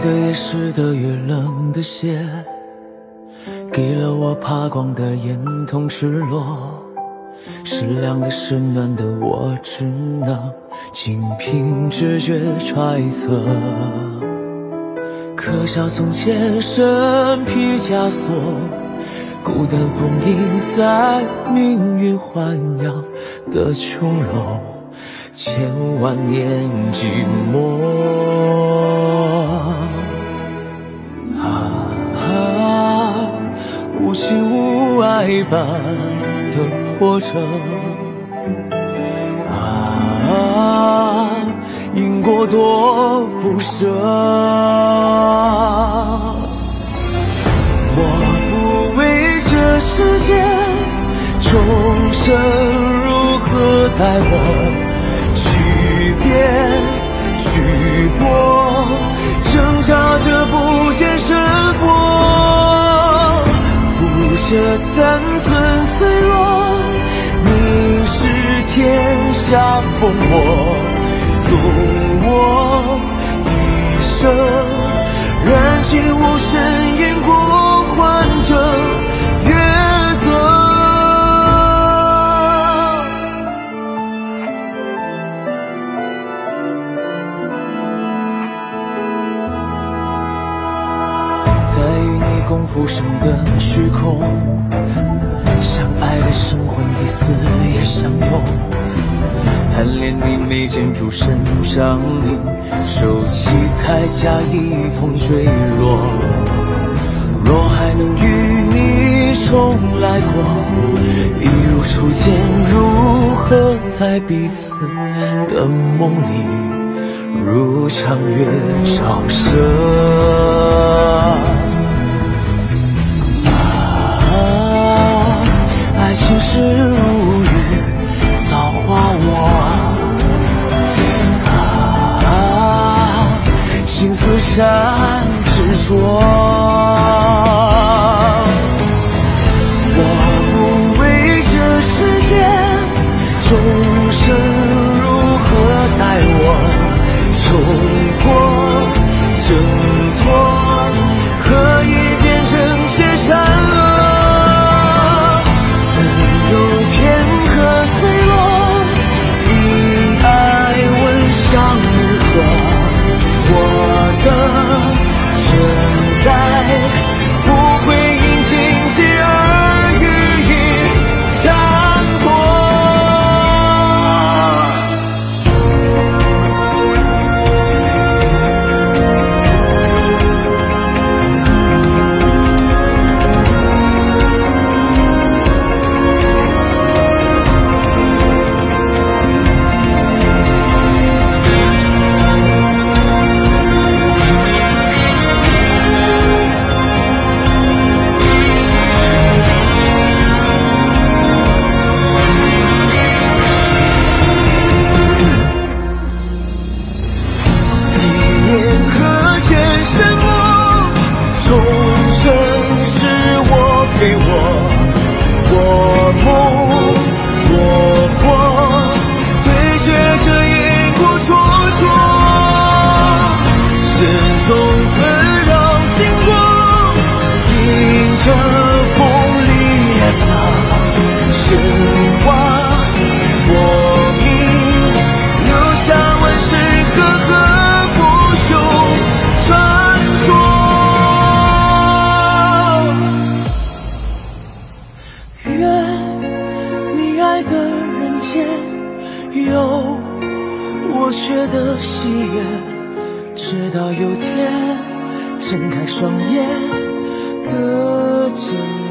的夜，湿的月，冷的鞋，给了我怕光的眼，痛赤裸。是凉的，是暖的，我只能仅凭直觉揣测。刻下从前身披枷锁，孤单封印在命运豢养的琼楼，千万年寂寞。无情无爱般的活着，因果多不舍。我不为这世界众生如何待我，去变去搏，挣扎着不见生活。这三寸脆弱，凝视天下烽火，纵我一生，燃尽无声烟火，换着月色。在与你共浮生的虚空，相爱的神魂第四也相拥，贪恋你眉间朱身上影，手起铠甲一同坠落。若还能与你重来过，一如初见，如何在彼此的梦里如长月照射。爱情是如雨造化我，情丝缠执着。我不为这世界众生如何待我，冲破挣脱，可以变成些善恶。这风里夜色神话我命，留下万世赫赫不朽传说。愿你爱的人间有我缺的喜悦，直到有天睁开双眼的见。